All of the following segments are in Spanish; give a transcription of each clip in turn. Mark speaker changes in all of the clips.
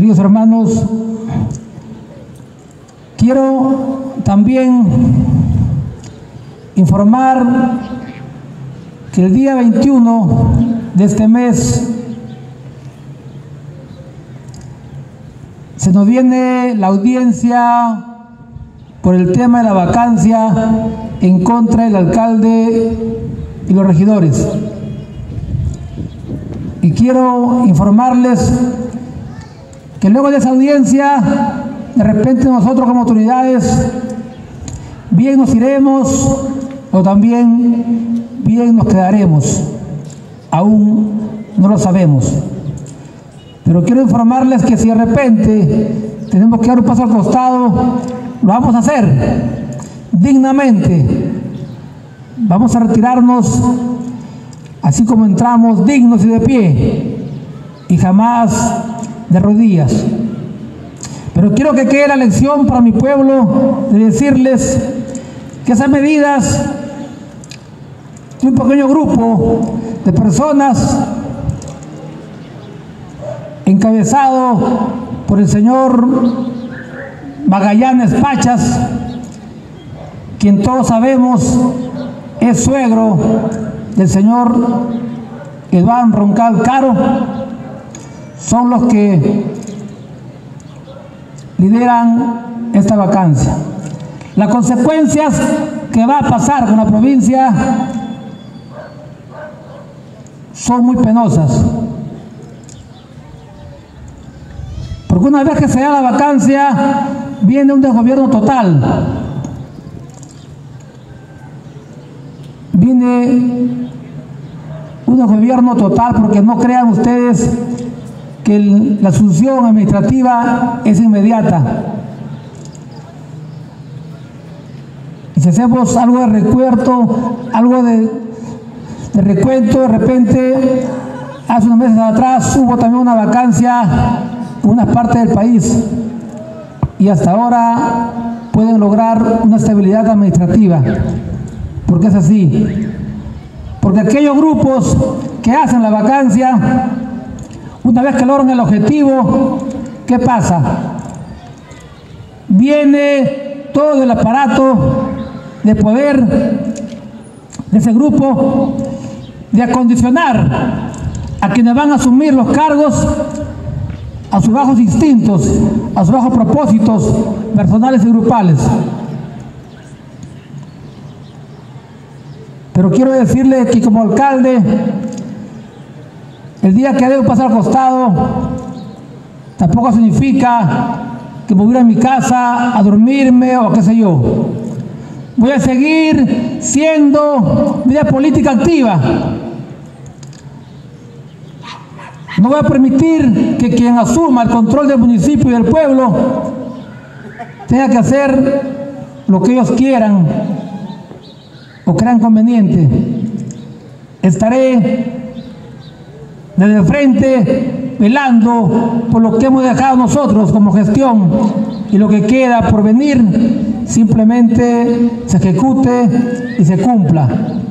Speaker 1: Queridos hermanos, quiero también informar que el día 21 de este mes se nos viene la audiencia por el tema de la vacancia en contra del alcalde y los regidores. Y quiero informarles que luego de esa audiencia, de repente nosotros como autoridades, bien nos iremos o también bien nos quedaremos. Aún no lo sabemos. Pero quiero informarles que si de repente tenemos que dar un paso al costado, lo vamos a hacer dignamente. Vamos a retirarnos así como entramos, dignos y de pie, y jamás de rodillas. Pero quiero que quede la lección para mi pueblo de decirles que esas medidas de un pequeño grupo de personas encabezado por el señor Magallanes Pachas, quien todos sabemos es suegro del señor Eduardo Roncal Caro, son los que lideran esta vacancia. Las consecuencias que va a pasar con la provincia son muy penosas, porque una vez que se da la vacancia viene un desgobierno total, viene un desgobierno total, porque no crean ustedes que la asunción administrativa es inmediata. Y si hacemos algo de recuento, algo de recuento, de repente, hace unos meses atrás hubo también una vacancia en una parte del país y hasta ahora pueden lograr una estabilidad administrativa, porque es así. Porque aquellos grupos que hacen la vacancia, una vez que logran el objetivo, ¿qué pasa? Viene todo el aparato de poder de ese grupo de acondicionar a quienes van a asumir los cargos a sus bajos instintos, a sus bajos propósitos personales y grupales. Pero quiero decirle que como alcalde, el día que debo pasar al costado, tampoco significa que me voy a ir a mi casa a dormirme o qué sé yo. Voy a seguir siendo vida política activa. No voy a permitir que quien asuma el control del municipio y del pueblo tenga que hacer lo que ellos quieran o crean conveniente. Estaré desde el frente velando por lo que hemos dejado nosotros como gestión, y lo que queda por venir simplemente se ejecute y se cumpla.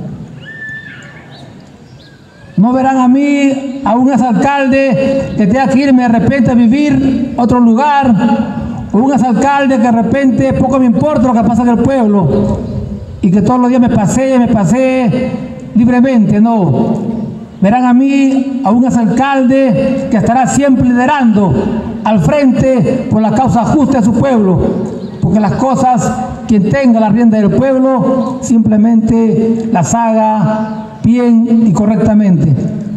Speaker 1: No verán a mí, a un exalcalde que tenga que irme de repente a vivir a otro lugar, o un exalcalde que de repente poco me importa lo que pasa en el pueblo y que todos los días me pasee libremente. No, verán a mí, a un exalcalde que estará siempre liderando al frente por la causa justa de su pueblo, porque las cosas, quien tenga la rienda del pueblo, simplemente las haga bien y correctamente.